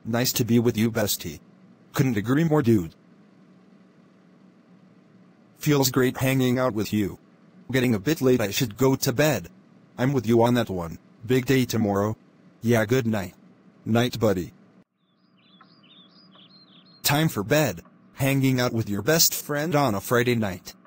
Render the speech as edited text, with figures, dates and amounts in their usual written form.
Nice to be with you, bestie. Couldn't agree more, dude. Feels great hanging out with you. Getting a bit late, I should go to bed. I'm with you on that one. Big day tomorrow. Yeah, good night. Night, buddy. Time for bed. Hanging out with your best friend on a Friday night.